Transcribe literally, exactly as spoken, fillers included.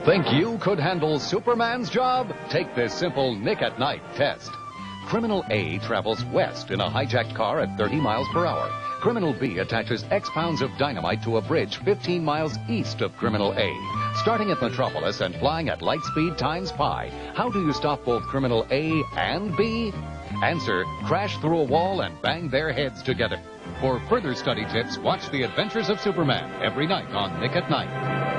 Think you could handle Superman's job? Take this simple Nick at Night test. Criminal A travels west in a hijacked car at thirty miles per hour. Criminal B attaches X pounds of dynamite to a bridge fifteen miles east of Criminal A. Starting at Metropolis and flying at light speed times pi, how do you stop both Criminal A and B? Answer, crash through a wall and bang their heads together. For further study tips, watch The Adventures of Superman every night on Nick at Night.